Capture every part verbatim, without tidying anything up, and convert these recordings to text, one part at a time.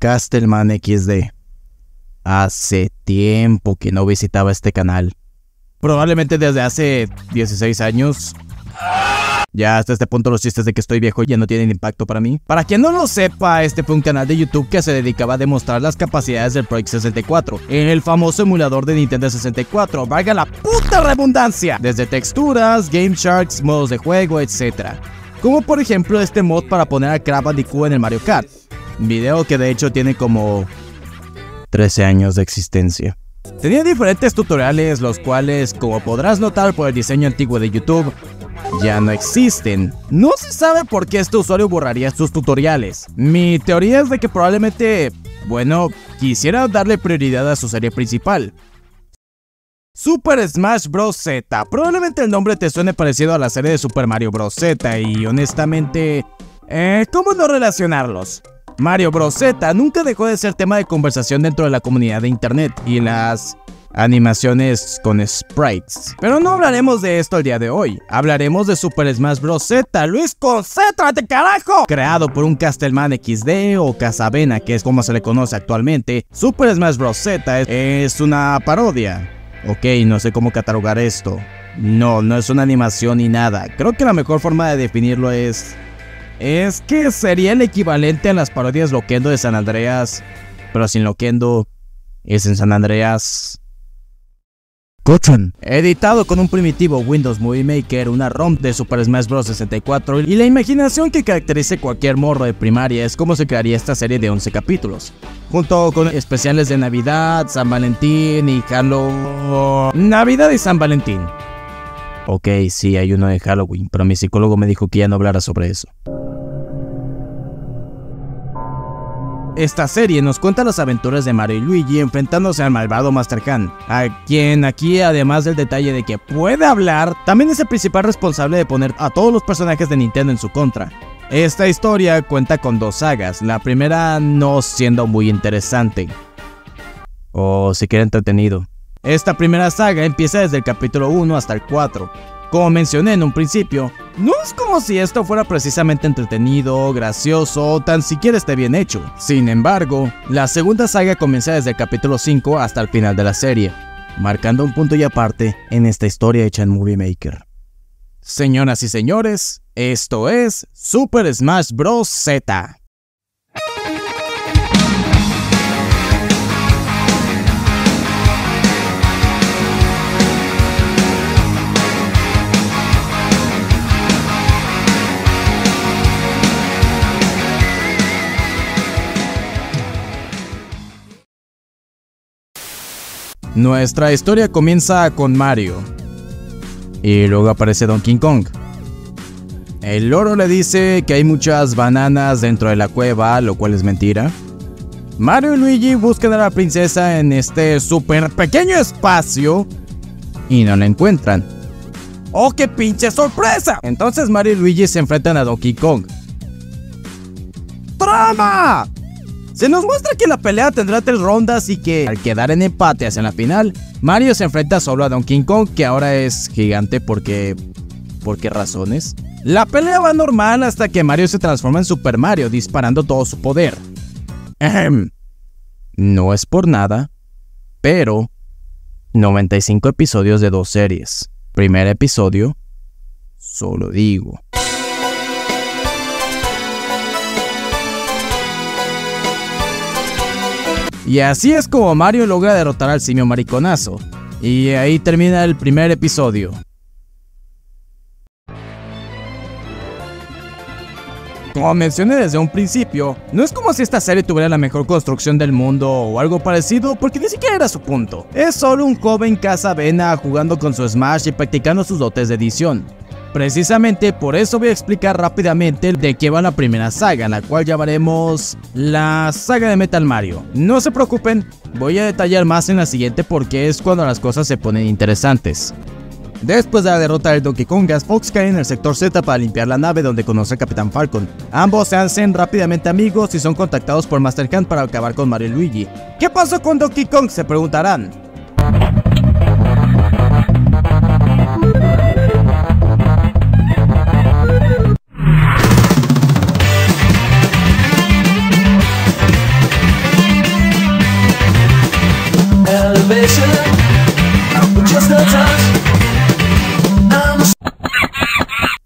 Castleman equis de. Hace tiempo que no visitaba este canal. Probablemente desde hace dieciséis años. Ya hasta este punto los chistes de que estoy viejo ya no tienen impacto para mí. Para quien no lo sepa, este fue un canal de YouTube que se dedicaba a demostrar las capacidades del Project sesenta y cuatro, el famoso emulador de Nintendo sesenta y cuatro, valga la puta redundancia, desde texturas, Game Sharks, modos de juego, etcétera. Como por ejemplo este mod para poner a Crash Bandicoot en el Mario Kart, video que de hecho tiene como trece años de existencia. Tenía diferentes tutoriales, los cuales, como podrás notar por el diseño antiguo de YouTube, ya no existen. No se sabe por qué este usuario borraría sus tutoriales. Mi teoría es de que probablemente, bueno, quisiera darle prioridad a su serie principal. Super Smash Bros. Z. Probablemente el nombre te suene parecido a la serie de Super Mario Bros. Z y honestamente, eh, ¿cómo no relacionarlos? Mario Bros. Z nunca dejó de ser tema de conversación dentro de la comunidad de internet y las animaciones con sprites. Pero no hablaremos de esto el día de hoy. Hablaremos de Super Smash Bros. Z. Luis, concéntrate, carajo. Creado por un Castleman equis de o Casavena, que es como se le conoce actualmente, Super Smash Bros. Z es una parodia. Ok, no sé cómo catalogar esto. No, no es una animación ni nada. Creo que la mejor forma de definirlo es... Es que sería el equivalente a las parodias Loquendo de San Andreas, pero sin Loquendo, es en San Andreas... Gotron. Editado con un primitivo Windows Movie Maker, una ROM de Super Smash Bros. sesenta y cuatro y la imaginación que caracteriza cualquier morro de primaria es como se crearía esta serie de once capítulos, junto con especiales de Navidad, San Valentín y Halloween. Navidad y San Valentín. Ok, sí, hay uno de Halloween, pero mi psicólogo me dijo que ya no hablara sobre eso. Esta serie nos cuenta las aventuras de Mario y Luigi enfrentándose al malvado Master Han, a quien aquí, además del detalle de que puede hablar, también es el principal responsable de poner a todos los personajes de Nintendo en su contra. Esta historia cuenta con dos sagas, la primera no siendo muy interesante, o siquiera entretenido. Esta primera saga empieza desde el capítulo uno hasta el cuatro. Como mencioné en un principio, no es como si esto fuera precisamente entretenido, gracioso o tan siquiera esté bien hecho. Sin embargo, la segunda saga comienza desde el capítulo cinco hasta el final de la serie, marcando un punto y aparte en esta historia hecha en Movie Maker. Señoras y señores, esto es Super Smash Bros. Z. Nuestra historia comienza con Mario y luego aparece Donkey Kong. El loro le dice que hay muchas bananas dentro de la cueva, lo cual es mentira. Mario y Luigi buscan a la princesa en este súper pequeño espacio y no la encuentran. ¡Oh, qué pinche sorpresa! Entonces Mario y Luigi se enfrentan a Donkey Kong. ¡Trama! Se nos muestra que la pelea tendrá tres rondas y que, al quedar en empate hacia la final, Mario se enfrenta solo a Donkey Kong, que ahora es gigante porque... ¿por qué razones? La pelea va normal hasta que Mario se transforma en Super Mario, disparando todo su poder. Ahem. No es por nada, pero... noventa y cinco episodios de dos series. Primer episodio, solo digo... Y así es como Mario logra derrotar al simio mariconazo. Y ahí termina el primer episodio. Como mencioné desde un principio, no es como si esta serie tuviera la mejor construcción del mundo o algo parecido, porque ni siquiera era su punto. Es solo un joven Casavena jugando con su Smash y practicando sus dotes de edición. Precisamente por eso voy a explicar rápidamente de qué va la primera saga, la cual llamaremos la saga de Metal Mario. No se preocupen, voy a detallar más en la siguiente porque es cuando las cosas se ponen interesantes. Después de la derrota del Donkey Kong, Fox cae en el sector Z para limpiar la nave donde conoce al Capitán Falcon. Ambos se hacen rápidamente amigos y son contactados por Master Han para acabar con Mario y Luigi. ¿Qué pasó con Donkey Kong?, se preguntarán.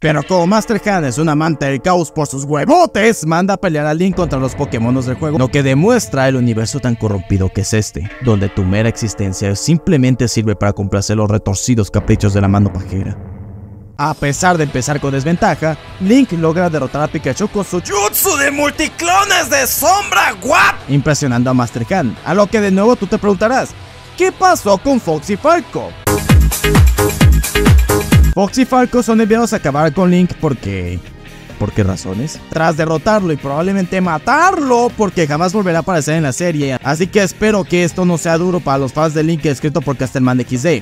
Pero como Master Han es un amante del caos por sus huevotes, manda a pelear a Link contra los Pokémonos del juego, lo que demuestra el universo tan corrompido que es este, donde tu mera existencia simplemente sirve para complacer los retorcidos caprichos de la mano pajera. A pesar de empezar con desventaja, Link logra derrotar a Pikachu con su jutsu de multiclones de sombra, ¿what? Impresionando a Master Han, a lo que de nuevo tú te preguntarás, ¿qué pasó con Fox y Falco? Fox y Falco son enviados a acabar con Link porque... ¿por qué razones? Tras derrotarlo y probablemente matarlo, porque jamás volverá a aparecer en la serie, así que espero que esto no sea duro para los fans de Link escrito por Castellman equis de.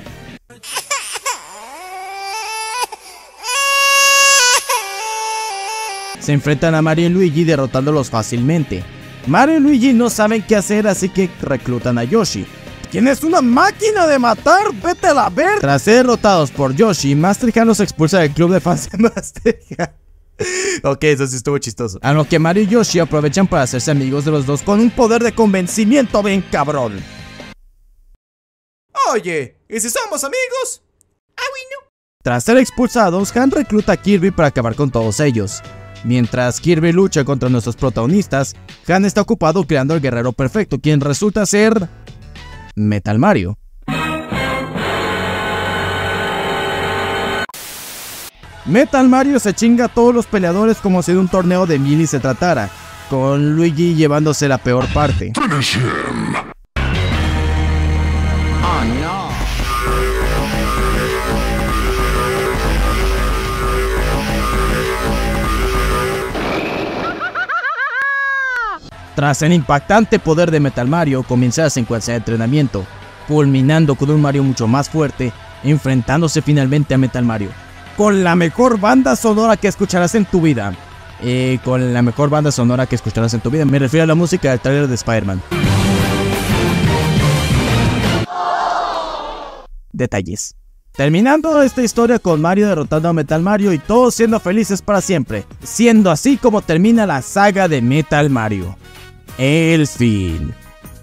Se enfrentan a Mario y Luigi derrotándolos fácilmente. Mario y Luigi no saben qué hacer, así que reclutan a Yoshi, quien es una máquina de matar, vete a la ver. Tras ser derrotados por Yoshi, Master Han los expulsa del club de fans de Master Han. Ok, eso sí estuvo chistoso. A lo que Mario y Yoshi aprovechan para hacerse amigos de los dos con un poder de convencimiento bien cabrón. Oye, ¿y si somos amigos? Ah, bueno. Tras ser expulsados, Han recluta a Kirby para acabar con todos ellos. Mientras Kirby lucha contra nuestros protagonistas, Han está ocupado creando el guerrero perfecto, quien resulta ser... Metal Mario. Metal Mario se chinga a todos los peleadores como si de un torneo de Melee se tratara, con Luigi llevándose la peor parte. Finish him. Oh no. Tras el impactante poder de Metal Mario, comienza la secuencia de entrenamiento, culminando con un Mario mucho más fuerte, enfrentándose finalmente a Metal Mario, con la mejor banda sonora que escucharás en tu vida. Eh, con la mejor banda sonora que escucharás en tu vida, me refiero a la música del trailer de Spider-Man. Detalles. Terminando esta historia con Mario derrotando a Metal Mario y todos siendo felices para siempre, siendo así como termina la saga de Metal Mario. El fin.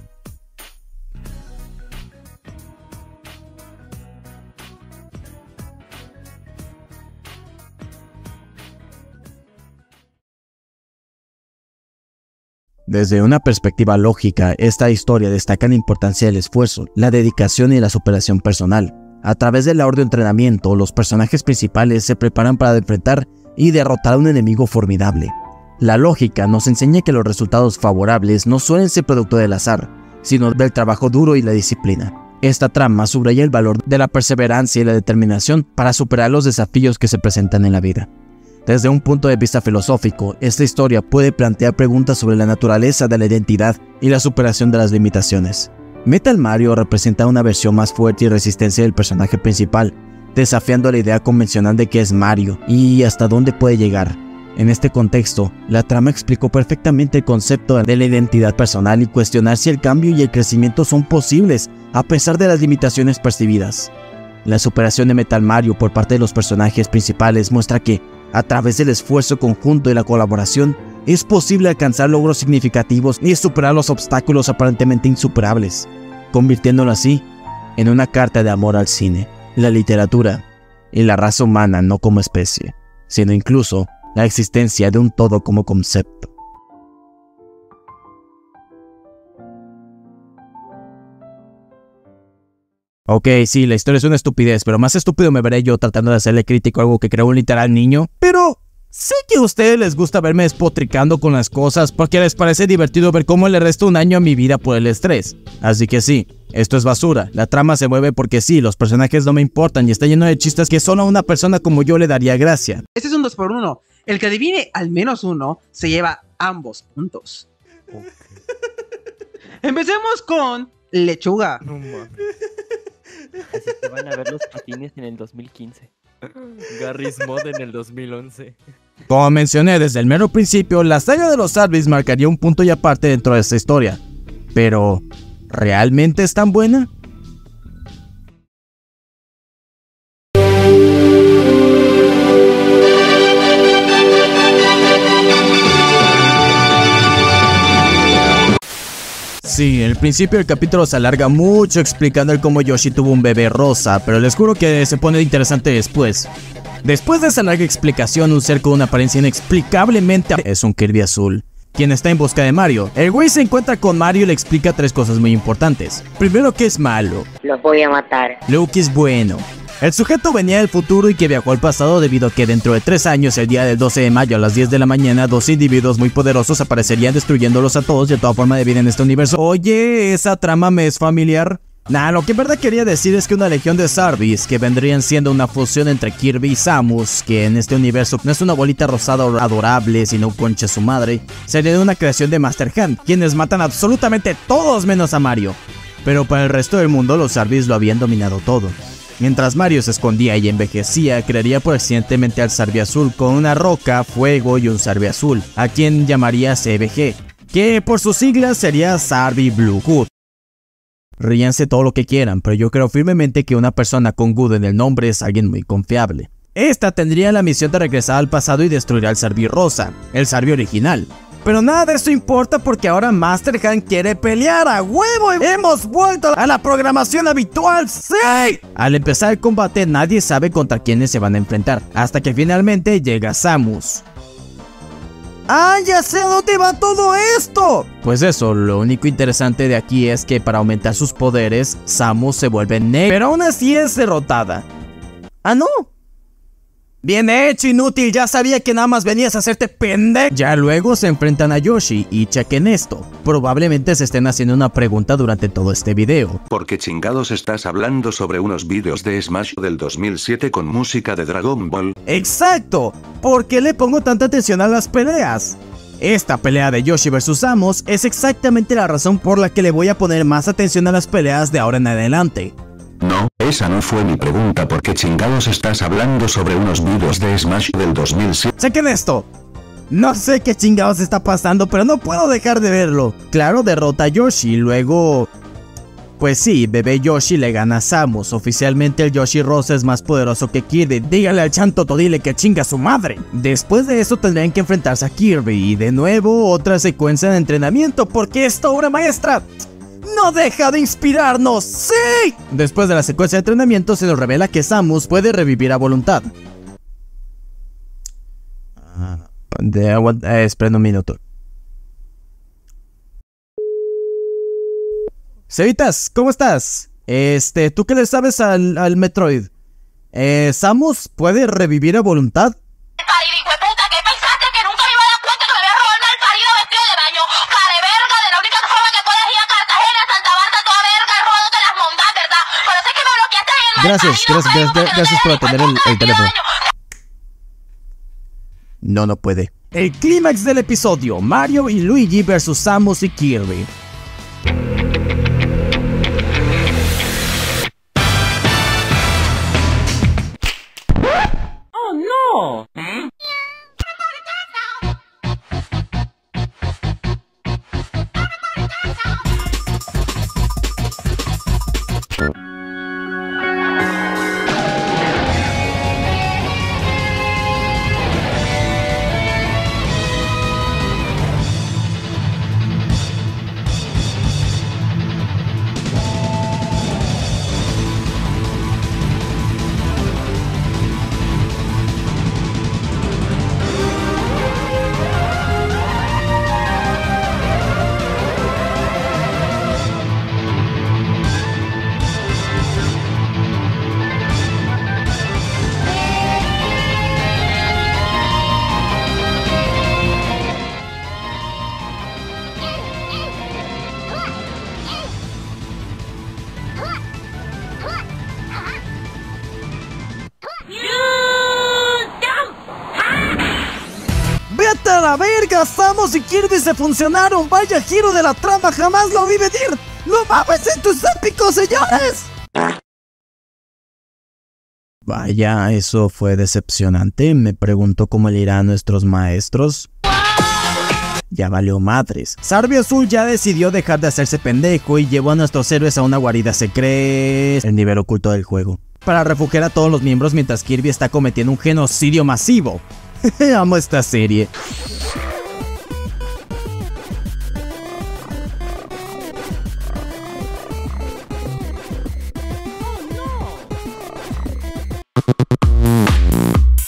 Desde una perspectiva lógica, esta historia destaca la importancia del esfuerzo, la dedicación y la superación personal. A través del labor de entrenamiento, los personajes principales se preparan para enfrentar y derrotar a un enemigo formidable. La lógica nos enseña que los resultados favorables no suelen ser producto del azar, sino del trabajo duro y la disciplina. Esta trama subraya el valor de la perseverancia y la determinación para superar los desafíos que se presentan en la vida. Desde un punto de vista filosófico, esta historia puede plantear preguntas sobre la naturaleza de la identidad y la superación de las limitaciones. Metal Mario representa una versión más fuerte y resistencia del personaje principal, desafiando la idea convencional de qué es Mario y hasta dónde puede llegar. En este contexto, la trama explicó perfectamente el concepto de la identidad personal y cuestionar si el cambio y el crecimiento son posibles a pesar de las limitaciones percibidas. La superación de Metal Mario por parte de los personajes principales muestra que, a través del esfuerzo conjunto y la colaboración, es posible alcanzar logros significativos y superar los obstáculos aparentemente insuperables, convirtiéndolo así en una carta de amor al cine, la literatura y la raza humana no como especie, sino incluso la existencia de un todo como concepto. Ok, sí, la historia es una estupidez, pero más estúpido me veré yo tratando de hacerle crítico a algo que creó un literal niño. Pero sé que a ustedes les gusta verme despotricando con las cosas porque les parece divertido ver cómo le resto un año a mi vida por el estrés. Así que sí, esto es basura, la trama se mueve porque sí, los personajes no me importan y está lleno de chistes que solo a una persona como yo le daría gracia. Este es un dos por uno. El que adivine al menos uno se lleva ambos puntos. Okay. Empecemos con lechuga. No mames. Así que van a ver los patines en el dos mil quince. Garry's Mod en el dos mil once. Como mencioné desde el mero principio, la saga de los Arbis marcaría un punto y aparte dentro de esta historia. Pero, ¿realmente es tan buena? Sí, el principio del capítulo se alarga mucho explicando el cómo Yoshi tuvo un bebé rosa, pero les juro que se pone interesante después. Después de esa larga explicación, un ser con una apariencia inexplicablemente es un Kirby azul, quien está en busca de Mario. El güey se encuentra con Mario y le explica tres cosas muy importantes. Primero, que es malo. Los voy a matar. Luego, que es bueno. El sujeto venía del futuro y que viajó al pasado debido a que dentro de tres años, el día del doce de mayo a las diez de la mañana, dos individuos muy poderosos aparecerían destruyéndolos a todos y a toda forma de vida en este universo. Oye, esa trama me es familiar. Nah, lo que en verdad quería decir es que una legión de Zarbis, que vendrían siendo una fusión entre Kirby y Samus, que en este universo no es una bolita rosada adorable, sino un concha su madre, sería una creación de Master Hand, quienes matan absolutamente todos menos a Mario. Pero para el resto del mundo, los Zarbis lo habían dominado todo. Mientras Mario se escondía y envejecía, crearía por accidentemente al Zarbi azul con una roca, fuego y un Zarbi azul, a quien llamaría C B G, que por sus siglas sería Zarbi Blue Good. Ríanse todo lo que quieran, pero yo creo firmemente que una persona con Good en el nombre es alguien muy confiable. Esta tendría la misión de regresar al pasado y destruir al Zarbi rosa, el Zarbi original. Pero nada de eso importa porque ahora Master Hand quiere pelear a huevo y hemos vuelto a la programación habitual, ¡sí! Al empezar el combate nadie sabe contra quiénes se van a enfrentar, hasta que finalmente llega Samus. ¡Ah, ya sé a dónde va todo esto! Pues eso, lo único interesante de aquí es que para aumentar sus poderes, Samus se vuelve negra, pero aún así es derrotada. ¡Ah, no! Bien hecho, inútil, ya sabía que nada más venías a hacerte pendejo. Ya luego se enfrentan a Yoshi y chequen esto. Probablemente se estén haciendo una pregunta durante todo este video. ¿Por qué chingados estás hablando sobre unos vídeos de Smash del dos mil siete con música de Dragon Ball? ¡Exacto! ¿Por qué le pongo tanta atención a las peleas? Esta pelea de Yoshi versus Samus es exactamente la razón por la que le voy a poner más atención a las peleas de ahora en adelante. No, esa no fue mi pregunta. ¿Por qué chingados estás hablando sobre unos vídeos de Smash del dos mil siete? ¡Chequen esto! No sé qué chingados está pasando, pero no puedo dejar de verlo. Claro, derrota a Yoshi, luego... Pues sí, bebé Yoshi le gana a Samus. Oficialmente el Yoshi rosa es más poderoso que Kirby. Dígale al Chanto Todile que chinga a su madre. Después de eso tendrían que enfrentarse a Kirby. Y de nuevo otra secuencia de entrenamiento, porque esta obra maestra... ¡no deja de inspirarnos! ¡Sí! Después de la secuencia de entrenamiento se nos revela que Samus puede revivir a voluntad. Ah, de agua, eh, esperen un minuto. Cevitas, ¿cómo estás? Este, ¿tú qué le sabes al, al Metroid? Eh, ¿Samus puede revivir a voluntad? Gracias, gracias, gracias, gracias por atender el, el teléfono. No, no puede. El clímax del episodio, Mario y Luigi versus Samus y Kirby. ¡Oh, no! ¿Mm? ¡Vete a la verga! Samus y Kirby se funcionaron. Vaya giro de la trama, jamás lo vi venir. ¡No mames en tus épicos, señores! Vaya, eso fue decepcionante. Me pregunto cómo le irá a nuestros maestros. Ya valió madres. Zarbi Azul ya decidió dejar de hacerse pendejo y llevó a nuestros héroes a una guarida secreta, el nivel oculto del juego, para refugiar a todos los miembros mientras Kirby está cometiendo un genocidio masivo. Amo esta serie. Oh, no.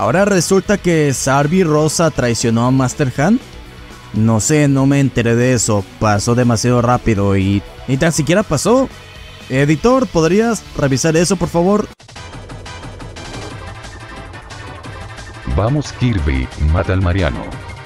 Ahora resulta que Sarvi Rosa traicionó a Master Han. No sé, no me enteré de eso. Pasó demasiado rápido y ni tan siquiera pasó. Editor, ¿podrías revisar eso, por favor? Vamos Kirby, mata al Mariano.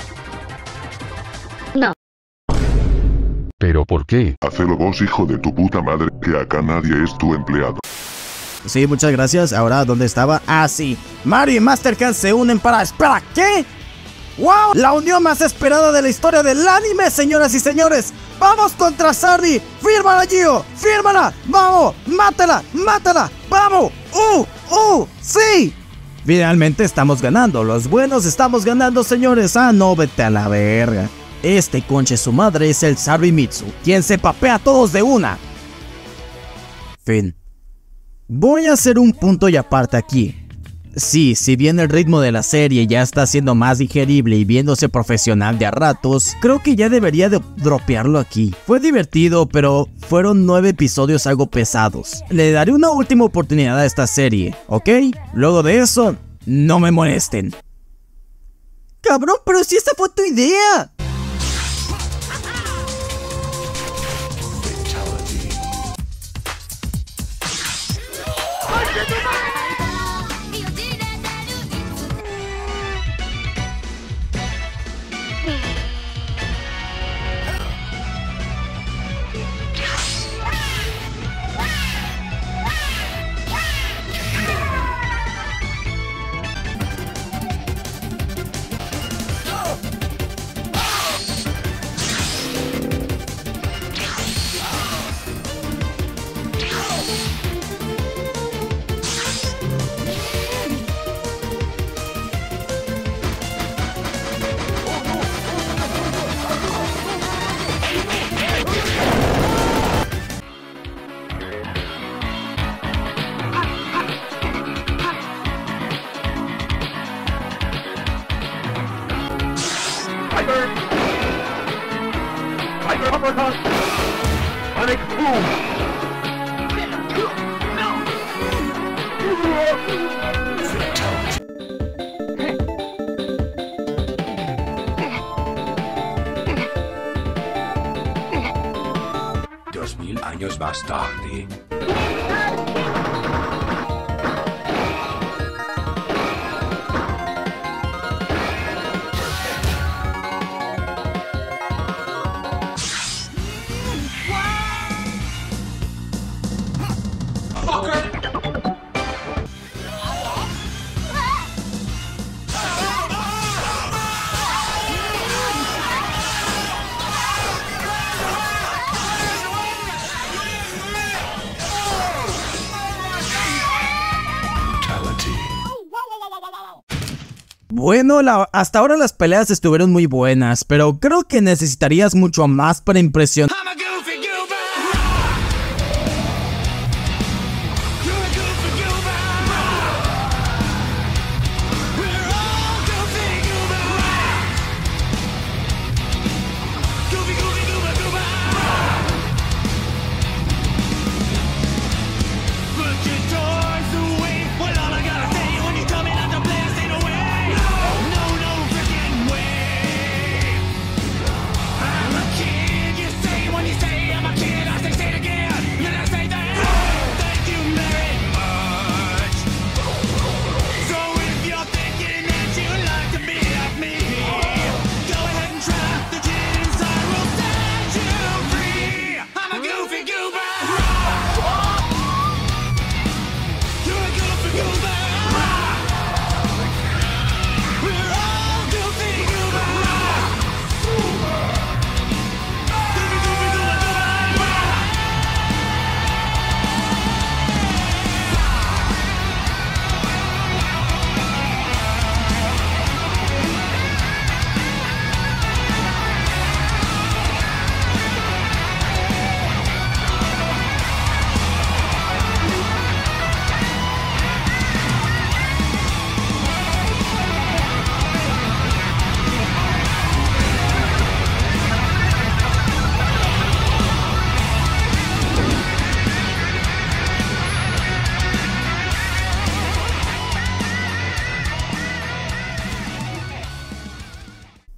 No. ¿Pero por qué? Hacelo vos, hijo de tu puta madre, que acá nadie es tu empleado. Sí, muchas gracias. Ahora, ¿dónde estaba? Ah, sí. Mario y Master Han se unen para... ¡Espera! ¿Qué? ¡Wow! La unión más esperada de la historia del anime, señoras y señores. ¡Vamos contra Sardi! ¡Fírmala, Gio! ¡Fírmala! ¡Vamos! ¡Mátala! ¡Mátala! ¡Vamos! ¡Uh! ¡Uh! ¡Sí! Finalmente estamos ganando. Los buenos estamos ganando, señores. Ah, no, vete a la verga. Este conche su madre es el Sarvi Mitsu, quien se papea a todos de una. Fin. Voy a hacer un punto y aparte aquí. Sí, si bien el ritmo de la serie ya está siendo más digerible y viéndose profesional de a ratos, creo que ya debería de dropearlo aquí. Fue divertido, pero fueron nueve episodios algo pesados. Le daré una última oportunidad a esta serie, ¿ok? Luego de eso, no me molesten. Cabrón, pero si esta fue tu idea. Dos mil años más tarde. Bueno, la, hasta ahora las peleas estuvieron muy buenas, pero creo que necesitarías mucho más para impresionar.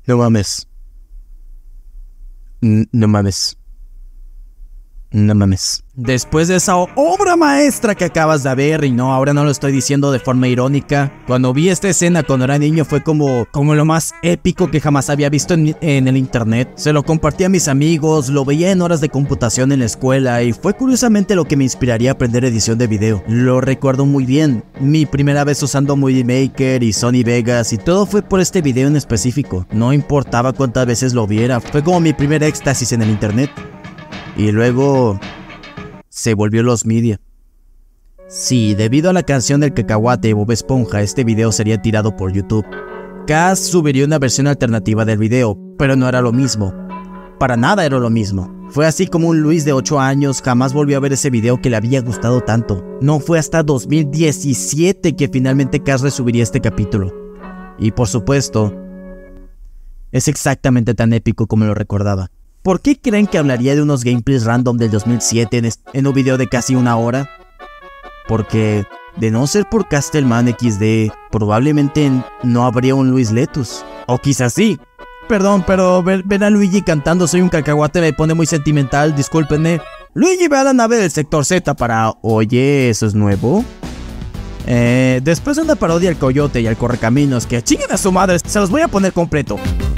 No mames. N- no mames. No mames. Después de esa obra maestra que acabas de ver, y no, ahora no lo estoy diciendo de forma irónica, cuando vi esta escena cuando era niño fue como, como lo más épico que jamás había visto en, en el internet. Se lo compartí a mis amigos, lo veía en horas de computación en la escuela y fue curiosamente lo que me inspiraría a aprender edición de video. Lo recuerdo muy bien, mi primera vez usando Movie Maker y Sony Vegas y todo fue por este video en específico. No importaba cuántas veces lo viera, fue como mi primer éxtasis en el internet. Y luego se volvió los media. Sí, debido a la canción del cacahuate y Bob Esponja, este video sería tirado por YouTube. Kaz subiría una versión alternativa del video, pero no era lo mismo. Para nada era lo mismo. Fue así como un Luis de ocho años jamás volvió a ver ese video que le había gustado tanto. No fue hasta dos mil diecisiete que finalmente Kaz resubiría este capítulo. Y por supuesto, es exactamente tan épico como lo recordaba. ¿Por qué creen que hablaría de unos gameplays random del dos mil siete en, en un video de casi una hora? Porque, de no ser por Castelman equis de, probablemente no habría un Luis Letus. O quizás sí. Perdón, pero ver, ver a Luigi cantando Soy un cacahuate me pone muy sentimental, discúlpenme. Luigi ve a la nave del sector Z para... Oye, ¿eso es nuevo? Eh, después de una parodia al coyote y al correcaminos que chinguen a su madre, se los voy a poner completo.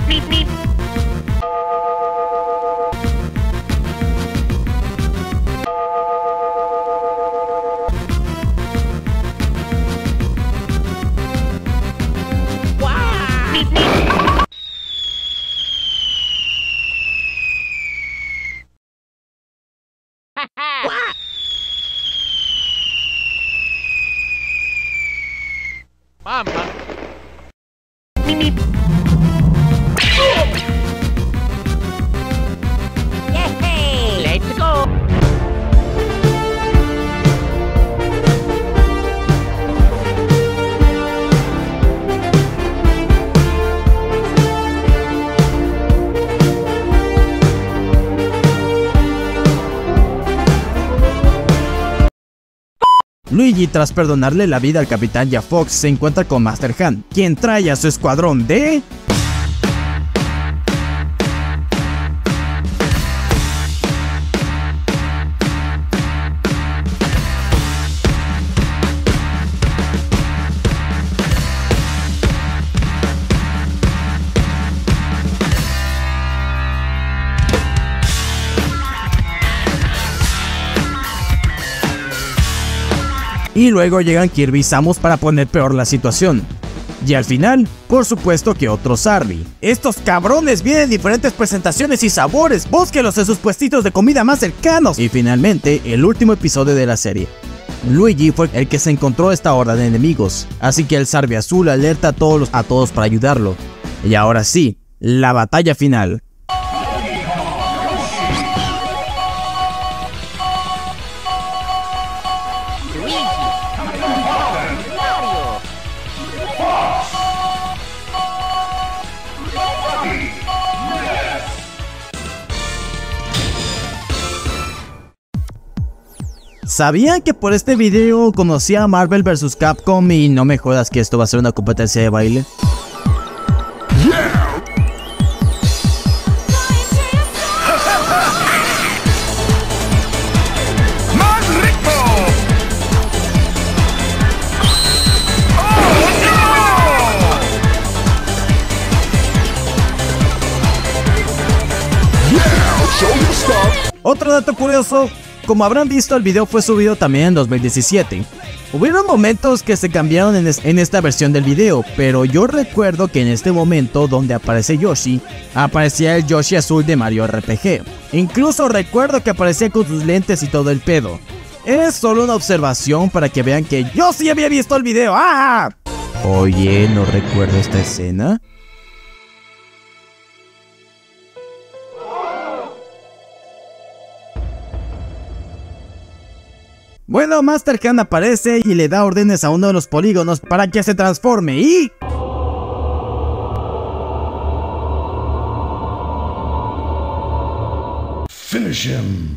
Mamá. Let's go. Luigi, tras perdonarle la vida al Capitán Jack Fox, se encuentra con Master Han, quien trae a su escuadrón de... Y luego llegan Kirby y Samus para poner peor la situación. Y al final, por supuesto que otro Sarby. Estos cabrones vienen en diferentes presentaciones y sabores, búsquenlos en sus puestitos de comida más cercanos. Y finalmente, el último episodio de la serie. Luigi fue el que se encontró esta horda de enemigos, así que el Sarby azul alerta a todos, a todos para ayudarlo. Y ahora sí, la batalla final. ¿Sabían que por este video conocí a Marvel versus. Capcom y no me jodas que esto va a ser una competencia de baile? ¡Más rico! Otro dato curioso, como habrán visto, el video fue subido también en dos mil diecisiete. Hubieron momentos que se cambiaron en, es en esta versión del video, pero yo recuerdo que en este momento donde aparece Yoshi, aparecía el Yoshi azul de Mario R P G. Incluso recuerdo que aparecía con sus lentes y todo el pedo. Es solo una observación para que vean que yo sí había visto el video. ¡Ah! Oye, ¿no recuerdo esta escena? Bueno, Master Han aparece y le da órdenes a uno de los polígonos para que se transforme y... Finish him.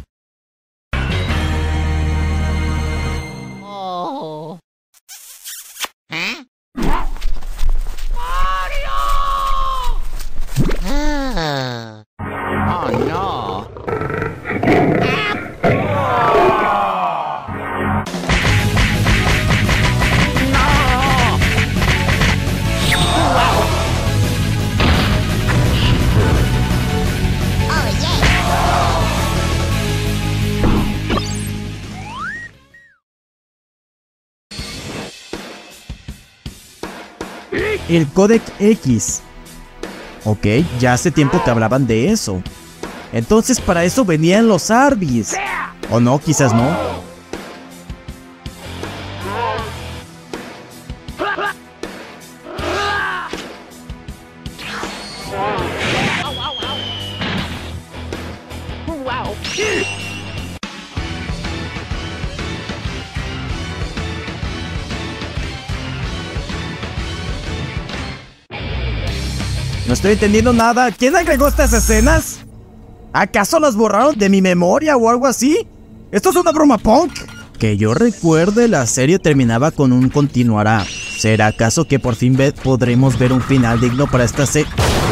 Oh. ¿Eh? Oh, no. El Codec X. Ok, ya hace tiempo que hablaban de eso. Entonces para eso venían los Arbis. O no, quizás no. No estoy entendiendo nada. ¿Quién agregó estas escenas? ¿Acaso las borraron de mi memoria o algo así? ¿Esto es una broma punk? Que yo recuerde, la serie terminaba con un continuará. ¿Será acaso que por fin ve podremos ver un final digno para esta serie?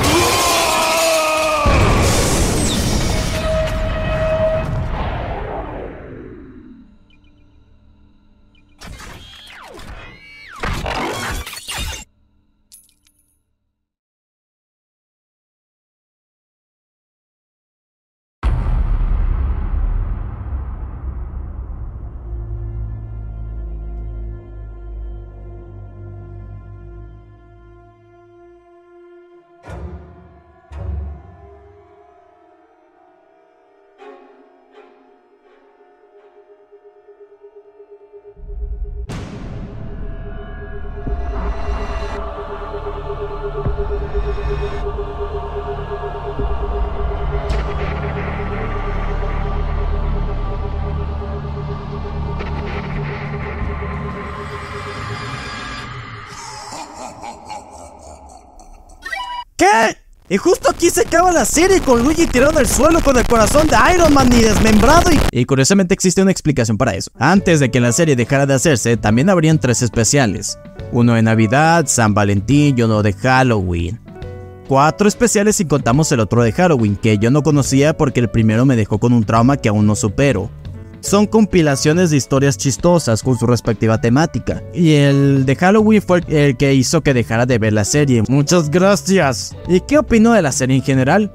¿Qué? Y justo aquí se acaba la serie con Luigi tirado al suelo con el corazón de Iron Man y desmembrado y... Y curiosamente existe una explicación para eso. Antes de que la serie dejara de hacerse, también habrían tres especiales. Uno de Navidad, San Valentín y uno de Halloween. Cuatro especiales si contamos el otro de Halloween, que yo no conocía porque el primero me dejó con un trauma que aún no supero. Son compilaciones de historias chistosas con su respectiva temática. Y el de Halloween fue el que hizo que dejara de ver la serie. Muchas gracias. ¿Y qué opino de la serie en general?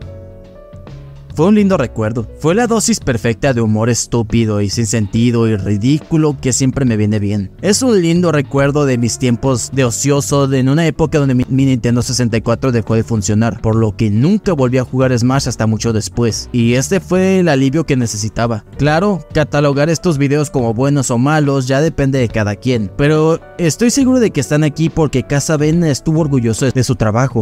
Fue un lindo recuerdo. Fue la dosis perfecta de humor estúpido y sin sentido y ridículo que siempre me viene bien. Es un lindo recuerdo de mis tiempos de ocioso en una época donde mi, mi Nintendo sesenta y cuatro dejó de funcionar, por lo que nunca volví a jugar Smash hasta mucho después. Y este fue el alivio que necesitaba. Claro, catalogar estos videos como buenos o malos ya depende de cada quien, pero estoy seguro de que están aquí porque Casavena estuvo orgulloso de su trabajo.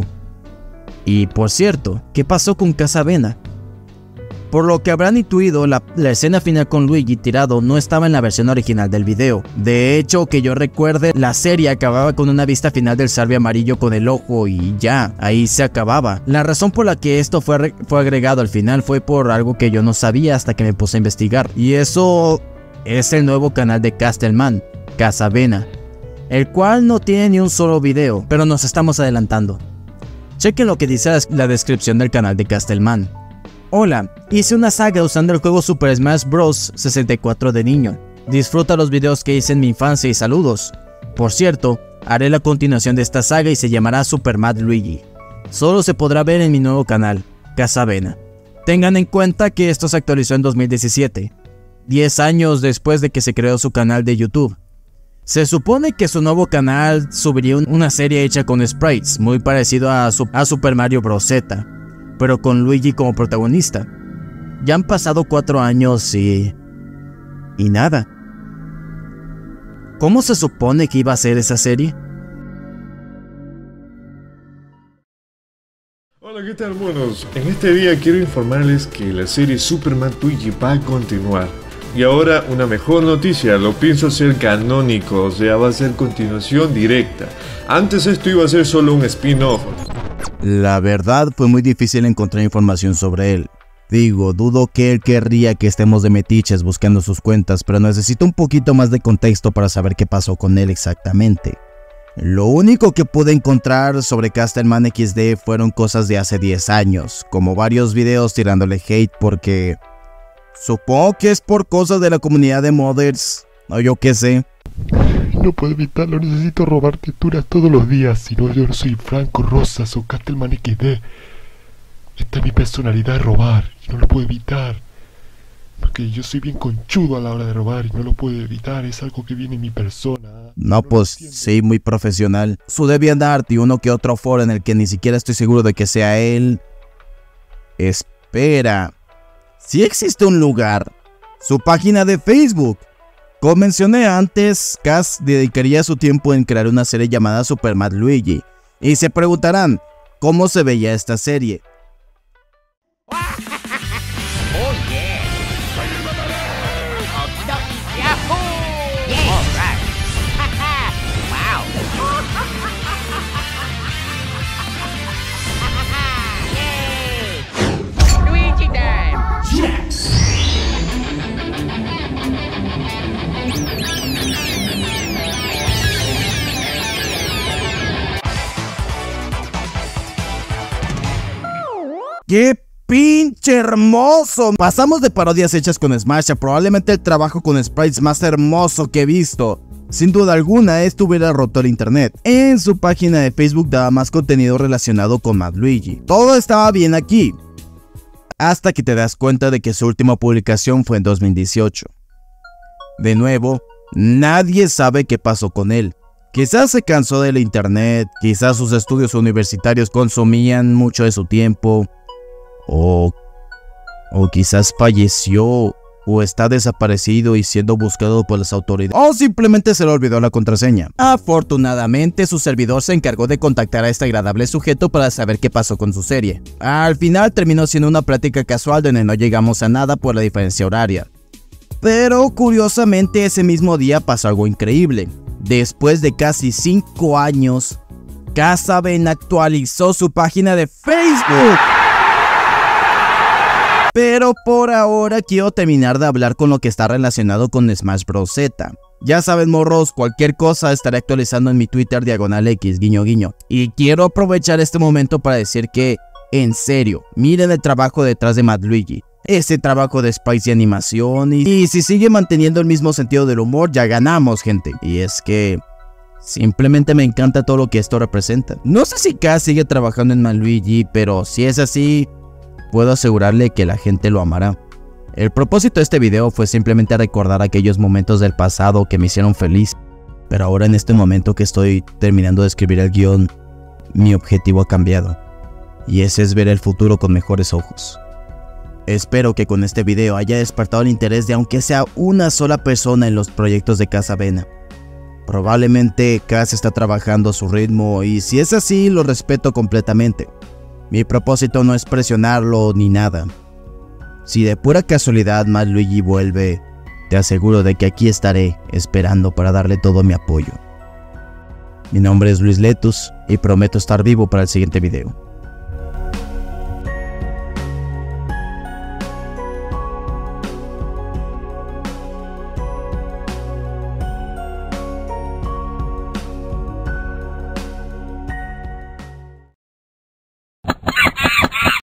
Y por cierto, ¿qué pasó con Casavena? Por lo que habrán intuido, la, la escena final con Luigi tirado no estaba en la versión original del video. De hecho, que yo recuerde, la serie acababa con una vista final del Salvia amarillo con el ojo y ya, ahí se acababa. La razón por la que esto fue, fue agregado al final fue por algo que yo no sabía hasta que me puse a investigar. Y eso es el nuevo canal de Castelman, Casavena, el cual no tiene ni un solo video, pero nos estamos adelantando. Chequen lo que dice la, la descripción del canal de Castelman. Hola, hice una saga usando el juego Super Smash Bros. sesenta y cuatro de niño. Disfruta los videos que hice en mi infancia y saludos. Por cierto, haré la continuación de esta saga y se llamará Super Mad Luigi. Solo se podrá ver en mi nuevo canal, Casavena. Tengan en cuenta que esto se actualizó en dos mil diecisiete, diez años después de que se creó su canal de YouTube. Se supone que su nuevo canal subiría una serie hecha con sprites, muy parecido a, su a Super Mario Bros. Z, pero con Luigi como protagonista. Ya han pasado cuatro años y... y nada. ¿Cómo se supone que iba a ser esa serie? Hola, ¿qué tal, monos? En este día quiero informarles que la serie Super Mad Luigi va a continuar. Y ahora una mejor noticia, lo pienso hacer canónico, o sea, va a ser continuación directa. Antes esto iba a ser solo un spin-off. La verdad fue muy difícil encontrar información sobre él. Digo, dudo que él querría que estemos de metiches buscando sus cuentas, pero necesito un poquito más de contexto para saber qué pasó con él exactamente. Lo único que pude encontrar sobre Castleman equis de fueron cosas de hace diez años, como varios videos tirándole hate porque supongo que es por cosas de la comunidad de modders, o yo qué sé. No puedo evitarlo, necesito robar texturas todos los días, si no yo no soy Franco Rosas o Castleman equis de. Esta es mi personalidad, robar, y no lo puedo evitar. Porque yo soy bien conchudo a la hora de robar y no lo puedo evitar, es algo que viene en mi persona. No, pues sí, muy profesional. Su DeviantArt y uno que otro foro en el que ni siquiera estoy seguro de que sea él. Espera, sí existe un lugar, su página de Facebook. Como mencioné antes, Cas dedicaría su tiempo en crear una serie llamada Super Mad Luigi. Y se preguntarán, ¿cómo se veía esta serie? ¡Qué pinche hermoso! Pasamos de parodias hechas con Smash a probablemente el trabajo con sprites más hermoso que he visto. Sin duda alguna, esto hubiera roto el internet. En su página de Facebook daba más contenido relacionado con Mad Luigi. Todo estaba bien aquí, hasta que te das cuenta de que su última publicación fue en dos mil dieciocho. De nuevo, nadie sabe qué pasó con él. Quizás se cansó del internet, quizás sus estudios universitarios consumían mucho de su tiempo, o, o quizás falleció, o está desaparecido y siendo buscado por las autoridades, o simplemente se le olvidó la contraseña. Afortunadamente, su servidor se encargó de contactar a este agradable sujeto para saber qué pasó con su serie. Al final terminó siendo una plática casual donde no llegamos a nada por la diferencia horaria. Pero curiosamente ese mismo día pasó algo increíble. Después de casi cinco años, Casabena actualizó su página de Facebook. Pero por ahora quiero terminar de hablar con lo que está relacionado con Smash Bros. Z. Ya saben, morros, cualquier cosa estaré actualizando en mi Twitter diagonal X, guiño guiño. Y quiero aprovechar este momento para decir que, en serio, miren el trabajo detrás de Mad Luigi. Ese trabajo de sprites y animación, y, y si sigue manteniendo el mismo sentido del humor, ya ganamos, gente. Y es que simplemente me encanta todo lo que esto representa. No sé si K sigue trabajando en Mad Luigi, pero si es así, puedo asegurarle que la gente lo amará. El propósito de este video fue simplemente recordar aquellos momentos del pasado que me hicieron feliz. Pero ahora en este momento que estoy terminando de escribir el guión, mi objetivo ha cambiado. Y ese es ver el futuro con mejores ojos. Espero que con este video haya despertado el interés de aunque sea una sola persona en los proyectos de Casabena. Probablemente Cas está trabajando a su ritmo y si es así lo respeto completamente. Mi propósito no es presionarlo ni nada. Si de pura casualidad Mad Luigi vuelve, te aseguro de que aquí estaré esperando para darle todo mi apoyo. Mi nombre es Luis Letus y prometo estar vivo para el siguiente video.